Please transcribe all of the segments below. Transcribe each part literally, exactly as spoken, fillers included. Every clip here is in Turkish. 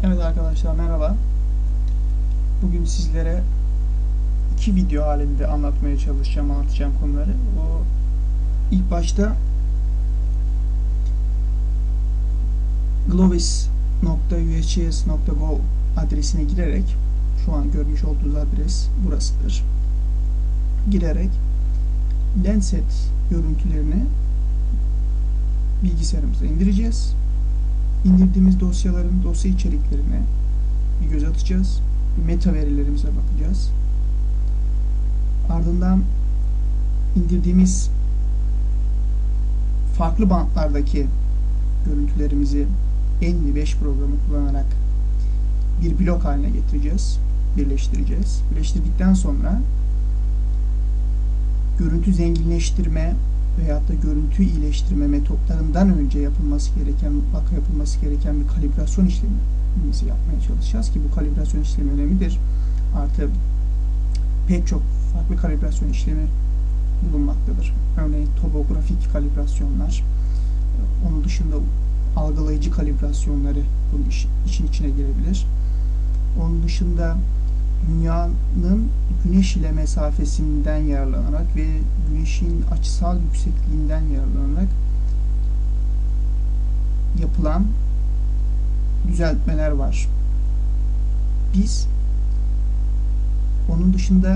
Evet arkadaşlar, merhaba. Bugün sizlere iki video halinde anlatmaya çalışacağım, anlatacağım konuları. O ilk başta glovis nokta u s g s nokta gov adresine girerek, şu an görmüş olduğunuz adres burasıdır. Girerek Landsat görüntülerini bilgisayarımıza indireceğiz. İndirdiğimiz dosyaların dosya içeriklerine bir göz atacağız. Meta verilerimize bakacağız. Ardından indirdiğimiz farklı bantlardaki görüntülerimizi Envy beş programı kullanarak bir blok haline getireceğiz. Birleştireceğiz. Birleştirdikten sonra görüntü zenginleştirme veyahut da görüntü iyileştirme metotlarından önce yapılması gereken, mutlaka yapılması gereken bir kalibrasyon işlemimizi yapmaya çalışacağız ki bu kalibrasyon işlemi önemlidir. Artı pek çok farklı kalibrasyon işlemi bulunmaktadır. Örneğin topografik kalibrasyonlar, onun dışında algılayıcı kalibrasyonları bunun için içine girebilir. Onun dışında dünyanın güneş ile mesafesinden yararlanarak ve güneşin açısal yüksekliğinden yararlanarak yapılan düzeltmeler var. Biz onun dışında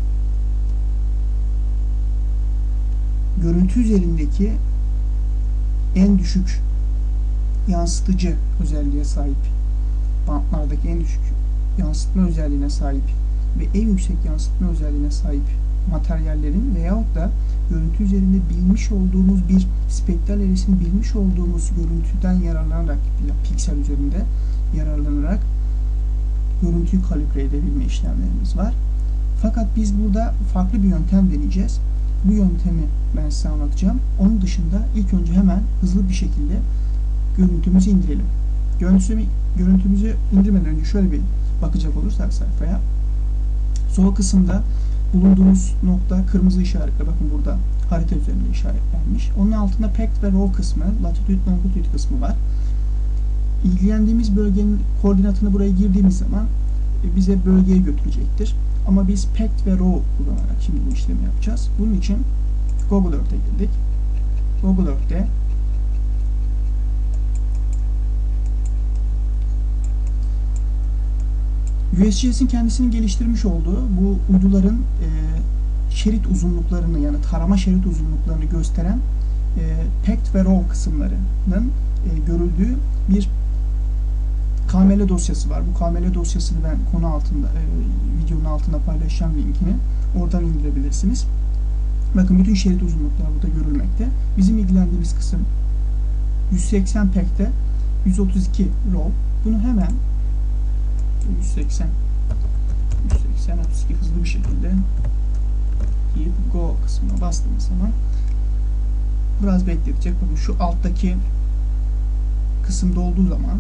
görüntü üzerindeki en düşük yansıtıcı özelliğe sahip, bantlardaki en düşük yansıtma özelliğine sahip ve en yüksek yansıtma özelliğine sahip materyallerin veyahut da görüntü üzerinde bilmiş olduğumuz bir spektral eğrisini bilmiş olduğumuz görüntüden yararlanarak, piksel üzerinde yararlanarak görüntüyü kalibre edebilme işlemlerimiz var. Fakat biz burada farklı bir yöntem deneyeceğiz. Bu yöntemi ben size anlatacağım. Onun dışında ilk önce hemen hızlı bir şekilde görüntümüzü indirelim. Görüntümüzü, görüntümüzü indirmeden önce şöyle bir bakacak olursak sayfaya, sol kısımda bulunduğumuz nokta kırmızı işaretle, bakın burada harita üzerinde işaretlenmiş. Onun altında Pact ve Row kısmı, Latitude Longitude kısmı var. İlgilendiğimiz bölgenin koordinatını buraya girdiğimiz zaman bize bölgeye götürecektir. Ama biz Pact ve Row kullanarak şimdi bu işlemi yapacağız. Bunun için Google Earth'e girdik. Google Earth'te U S G S'in kendisinin geliştirmiş olduğu bu uyduların e, şerit uzunluklarını, yani tarama şerit uzunluklarını gösteren e, Pact ve Row kısımlarının e, görüldüğü bir K M L dosyası var. Bu K M L dosyasını ben konu altında, e, videonun altında paylaşacağım linkini. Oradan indirebilirsiniz. Bakın bütün şerit uzunlukları burada görülmekte. Bizim ilgilendiğimiz kısım yüz seksen Pact'te, yüz otuz iki Row. Bunu hemen yüz seksen yüz seksen otuz iki hızlı bir şekilde deyip Go kısmına bastığımız zaman biraz bekletecek. Bakın şu alttaki kısımda olduğu zaman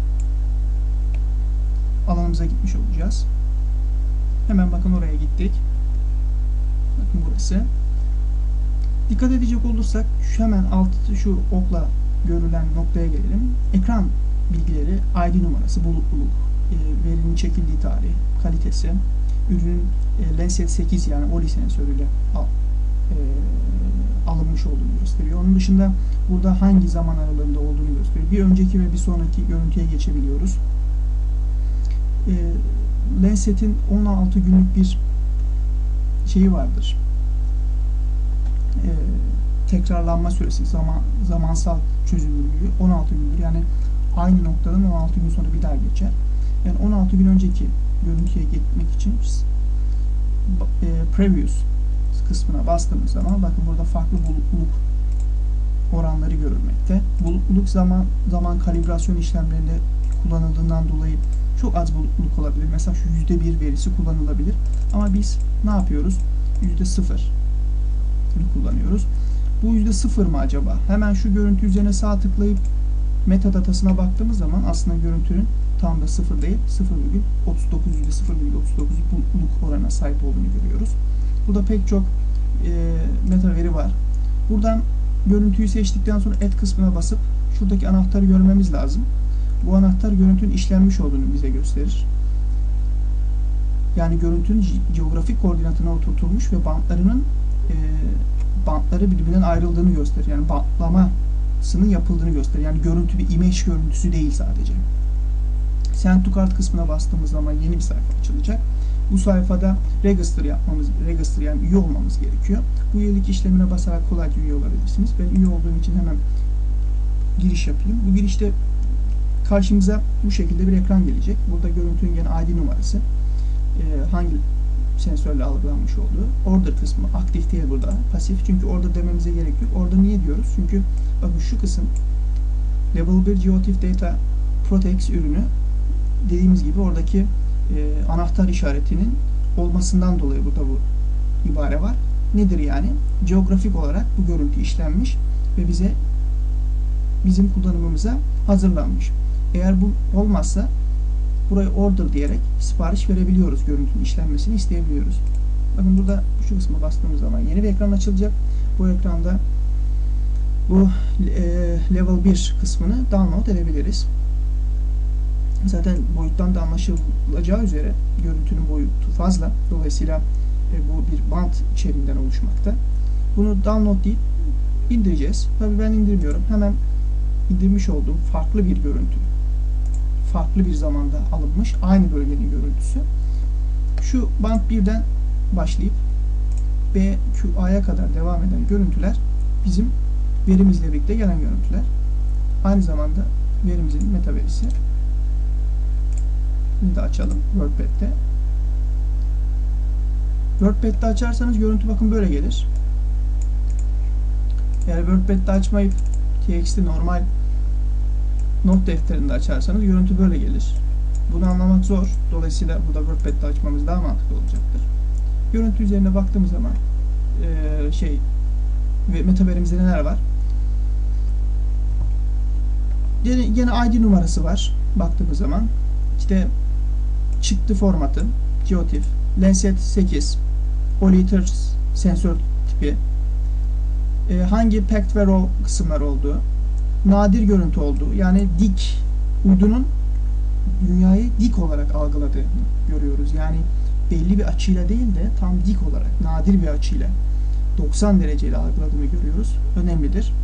alanımıza gitmiş olacağız. Hemen bakın oraya gittik. Bakın burası. Dikkat edecek olursak şu hemen altta şu okla görülen noktaya gelelim. Ekran bilgileri, I D numarası, bulutluluk, e, verinin çekildiği tarih, kalitesi, ürünün e, Landsat sekiz yani Oli sensörüyle al, e, alınmış olduğunu gösteriyor. Onun dışında burada hangi zaman aralığında olduğunu gösteriyor. Bir önceki ve bir sonraki görüntüye geçebiliyoruz. E, Landsat'in on altı günlük bir şeyi vardır. E, tekrarlanma süresi, zaman zamansal çözünürlüğü on altı gündür. Yani aynı noktadan on altı gün sonra bir daha geçer. Yani on altı gün önceki görüntüye gitmek için e, Previous kısmına bastığımız zaman bakın burada farklı bulutluluk oranları görülmekte. Bulutluluk zaman zaman kalibrasyon işlemlerinde kullanıldığından dolayı çok az bulutluluk olabilir. Mesela şu yüzde bir verisi kullanılabilir. Ama biz ne yapıyoruz? yüzde sıfır kullanıyoruz. Bu yüzde sıfır mı acaba? Hemen şu görüntü üzerine sağ tıklayıp metadatasına baktığımız zaman aslında görüntünün tam da sıfır değil, sıfır virgül otuz dokuz yüzde sıfır virgül otuz dokuz bulutluluk oranına sahip olduğunu görüyoruz. Burada pek çok e, meta veri var. Buradan görüntüyü seçtikten sonra Add kısmına basıp şuradaki anahtarı görmemiz lazım. Bu anahtar görüntünün işlenmiş olduğunu bize gösterir. Yani görüntünün geografik koordinatına oturtulmuş ve bantlarının e, bantları birbirinden ayrıldığını gösterir. Yani bantlamasının yapıldığını gösterir. Yani görüntü bir image görüntüsü değil sadece. Send to Cart kısmına bastığımız zaman yeni bir sayfa açılacak. Bu sayfada register yapmamız, register yani üye olmamız gerekiyor. Bu üyelik işlemine basarak kolayca üye olabilirsiniz. Ben üye olduğum için hemen giriş yapayım. Bu girişte karşımıza bu şekilde bir ekran gelecek. Burada görüntünün gene I D numarası, e, hangi sensörle algılanmış olduğu, order kısmı aktif değil burada, pasif. Çünkü order dememize gerek yok. Order niye diyoruz? Çünkü bakın şu kısım Level bir Geotiff Data Protex ürünü, dediğimiz gibi oradaki e, anahtar işaretinin olmasından dolayı burada bu ibare var. Nedir yani? Geografik olarak bu görüntü işlenmiş ve bize bizim kullanımımıza hazırlanmış. Eğer bu olmazsa buraya order diyerek sipariş verebiliyoruz. Görüntünün işlenmesini isteyebiliyoruz. Bakın burada şu kısma bastığımız zaman yeni bir ekran açılacak. Bu ekranda bu e, level bir kısmını download edebiliriz. Zaten boyuttan da anlaşılacağı üzere görüntünün boyutu fazla. Dolayısıyla e, bu bir bant içeriğinden oluşmakta. Bunu download deyip indireceğiz. Tabii ben indirmiyorum. Hemen indirmiş olduğum farklı bir görüntü, farklı bir zamanda alınmış aynı bölgenin görüntüsü. Şu bant birden başlayıp B Q A'ya kadar devam eden görüntüler bizim verimizle birlikte gelen görüntüler. Aynı zamanda verimizin meta verisi. Şimdi de açalım WordPad'de. WordPad'de açarsanız görüntü bakın böyle gelir. Eğer WordPad'de açmayıp T X T normal not defterinde açarsanız görüntü böyle gelir. Bunu anlamak zor. Dolayısıyla burada WordPad'de açmamız daha mantıklı olacaktır. Görüntü üzerine baktığımız zaman e, şey ve meta verimizde neler var? Gene, gene I D numarası var. Baktığımız zaman işte çıktı formatı, Geotiff, Landsat sekiz, Oliter sensör tipi, e, hangi packed ve raw kısımlar olduğu, nadir görüntü olduğu, yani dik, uydunun dünyayı dik olarak algıladığını görüyoruz. Yani belli bir açıyla değil de tam dik olarak, nadir bir açıyla doksan dereceyle algıladığını görüyoruz. Önemlidir.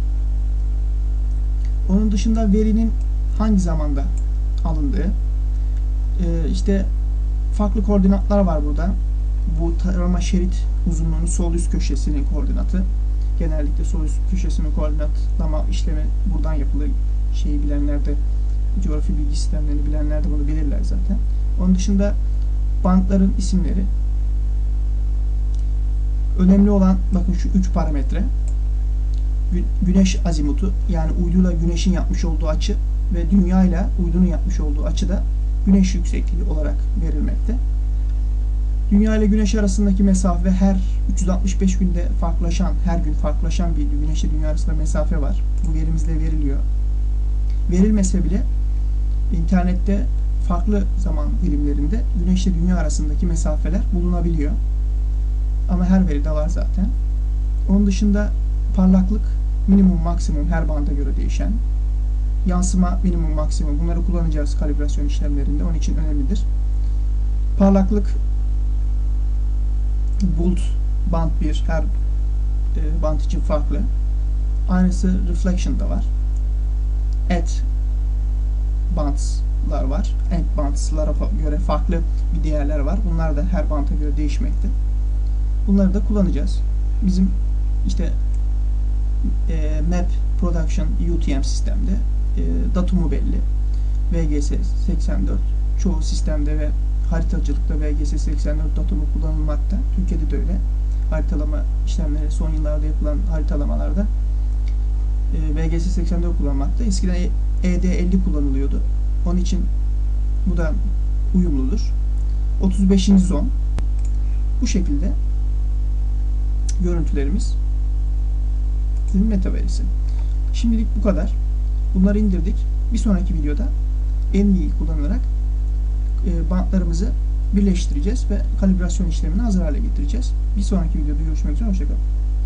Onun dışında verinin hangi zamanda alındığı, ee, işte farklı koordinatlar var burada. Bu tarama şerit uzunluğunun sol üst köşesinin koordinatı. Genellikle sol üst köşesinin koordinatlama işlemi buradan yapılır. Şeyi bilenler de, coğrafi bilgi sistemlerini bilenler de bunu bilirler zaten. Onun dışında bantların isimleri. Önemli olan bakın şu üç parametre. Güneş azimutu, yani uyduyla güneşin yapmış olduğu açı ve dünya ile uydunun yapmış olduğu açı da güneş yüksekliği olarak verilmekte. Dünya ile güneş arasındaki mesafe her üç yüz altmış beş günde farklılaşan, her gün farklılaşan bir güneş ile dünya arasında mesafe var. Bu verimizle veriliyor. Verilmese bile internette farklı zaman dilimlerinde güneş ile dünya arasındaki mesafeler bulunabiliyor. Ama her veride var zaten. Onun dışında parlaklık minimum maksimum her banda göre değişen. Yansıma minimum maksimum. Bunları kullanacağız kalibrasyon işlemlerinde. Onun için önemlidir. Parlaklık bulut band bir her e, band için farklı. Aynısı reflection da var. Add bands'lar var. End bands'lara göre farklı bir değerler var. Bunlar da her banda göre değişmekte. Bunları da kullanacağız. Bizim işte e, Map Production U T M sistemde e, datumu belli. V G S seksen dört çoğu sistemde ve haritacılıkta V G S seksen dört datumu kullanılmakta. Türkiye'de de öyle. Haritalama işlemleri son yıllarda yapılan haritalamalarda e, V G S seksen dört kullanılmakta. Eskiden E D elli kullanılıyordu. Onun için bu da uyumludur. otuz beşinci zon. Bu şekilde görüntülerimiz meta verisi. Şimdilik bu kadar. Bunları indirdik. Bir sonraki videoda N V I'yi kullanarak e, bantlarımızı birleştireceğiz ve kalibrasyon işlemini hazır hale getireceğiz. Bir sonraki videoda görüşmek üzere. Hoşça kalın.